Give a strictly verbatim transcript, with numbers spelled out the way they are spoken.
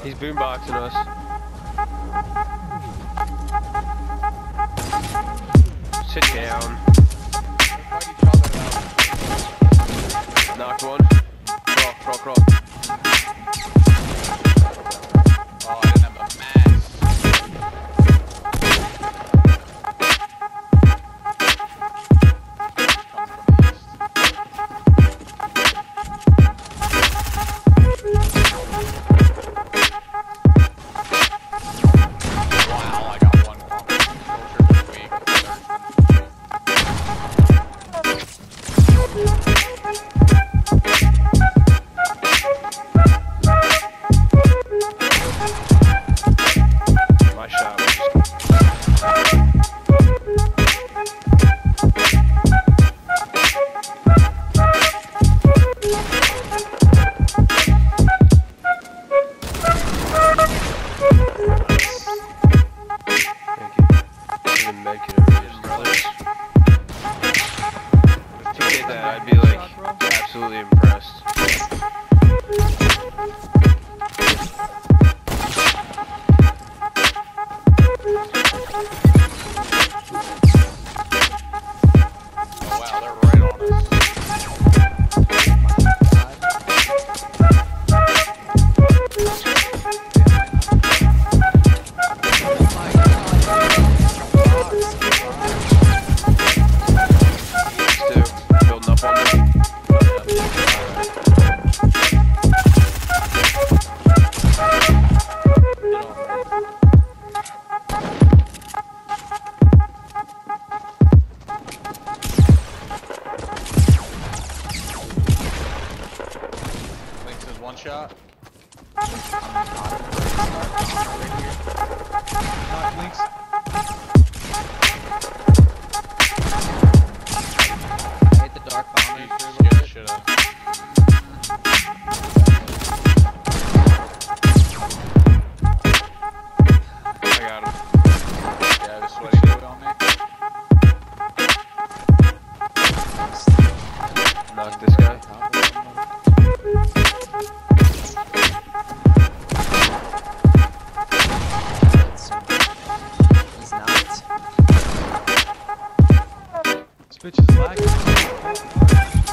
He's boomboxing us. Sit down. Knocked one. Crawl, crawl, crawl. Oh, I didn't have a mask. Wow, I got one soldier this week. My shot was if you did that, I'd be like absolutely impressed. Oh wow, they're right on us. Building up on me. Links is one shot. Knock links. I hit the dark bomber. You scared the shit out of me. I got him. Yeah, I have a sweaty dude on me. Knocked this guy. He's not. This bitch is lagging.